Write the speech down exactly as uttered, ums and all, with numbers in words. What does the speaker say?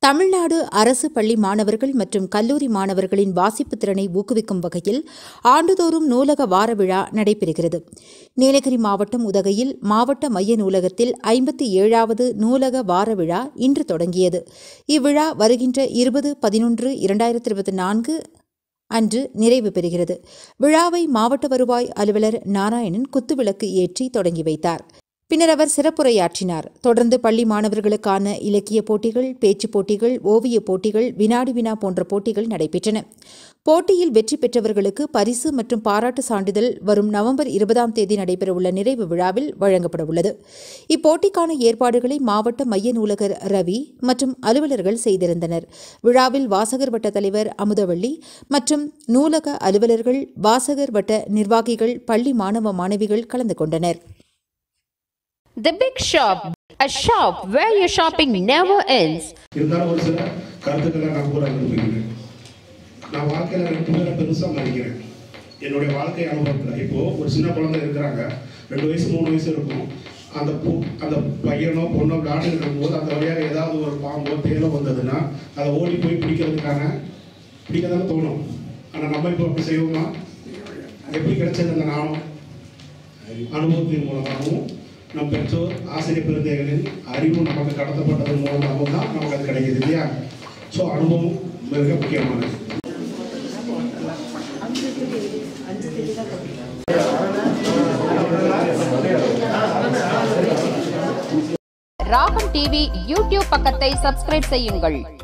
தமிழ்நாடு அரசு பள்ளி மாணவர்கள் மற்றும் கல்லூரி மாணவர்களின் வாசிப்பு திறனை ஊக்குவிக்கும் வகையில் ஆண்டுதோறும் நூலக வார விழா நடைபெறுகிறது. நீலகிரி மாவட்டம் உதகையில் மாவட்ட மைய நூலகத்தில் ஐம்பத்தி ஏழாவது நூலக வார விழா இன்று தொடங்கியது. இவ்விழா வருகின்ற இருபது பதினொன்று இரண்டாயிரத்தி இருபத்தி நான்கு அன்று நிறைவு பெறுகிறது. விழாவை மாவட்ட வருவாய் அலுவலர் நாராயணன் குத்துவிளக்கு ஏற்றி தொடங்கி வைத்தார். பின்னர் அவர் சிறப்புரையாற்றினார். தொடர்ந்து பள்ளி மாணவர்களுக்கான இலக்கிய போட்டிகள், பேச்சுப் போட்டிகள், ஓவியப் போட்டிகள், வினாடி வினா போன்ற போட்டிகள் நடைபெற்றன. போட்டியில் வெற்றி பெற்றவர்களுக்கு பரிசு மற்றும் பாராட்டு சான்றிதழ் வரும் நவம்பர் இருபதாம் தேதி நடைபெறவுள்ள நிறைவு விழாவில் வழங்கப்பட உள்ளது. இப்போட்டிக்கான ஏற்பாடுகளை மாவட்ட மைய நூலகர் ரவி மற்றும் அலுவலர்கள் செய்திருந்தனர். விழாவில் வாசகர் வட்ட தலைவர் அமுதவள்ளி மற்றும் நூலக அலுவலர்கள், வாசகர் வட்ட நிர்வாகிகள், பள்ளி மாணவ மாணவிகள் கலந்து கொண்டனர். The Big Shop, a shop where your shopping never ends. இருந்தாலும் ஒரு சில கருத்துக்களை நான் கூற விரும்புகிறேன். நான் வாழ்க்கையில் ரெண்டு பேரை பெருசாக மதிக்கிறேன். என்னுடைய வாழ்க்கை அனுபவத்தில் இப்போ ஒரு சின்ன குழந்தை இருக்கிறாங்க, ரெண்டு வயசு மூணு வயசு இருக்கும். அந்த பூ அந்த பையனோ பொண்ணோ விளையாட்டு இருக்கும்போது அந்த வழியாக ஏதாவது ஒரு பாம்போ தேலோ வந்ததுன்னா அதை ஓடி போய் பிடிக்கிறதுக்கான பிடிக்க தானே தோணும். ஆனால் நம்ம இப்போ அப்படி செய்வோமா? எப்படி கிடைச்சது அந்த நாணம்? அனுபவத்தின் மூலமாகவும் நம் பெற்றோர் ஆசிரியர் பெருந்தைகளின் அறிவு நமக்கு கடத்தப்பட்டதன் மூலமாகவும் தான் நமக்கு அது கிடைக்கிது இல்லையா? ஸோ அனுபவம் மிக முக்கியமானது. ராகம் டிவி யூடியூப் பக்கத்தை சப்ஸ்கிரைப் செய்யுங்கள்.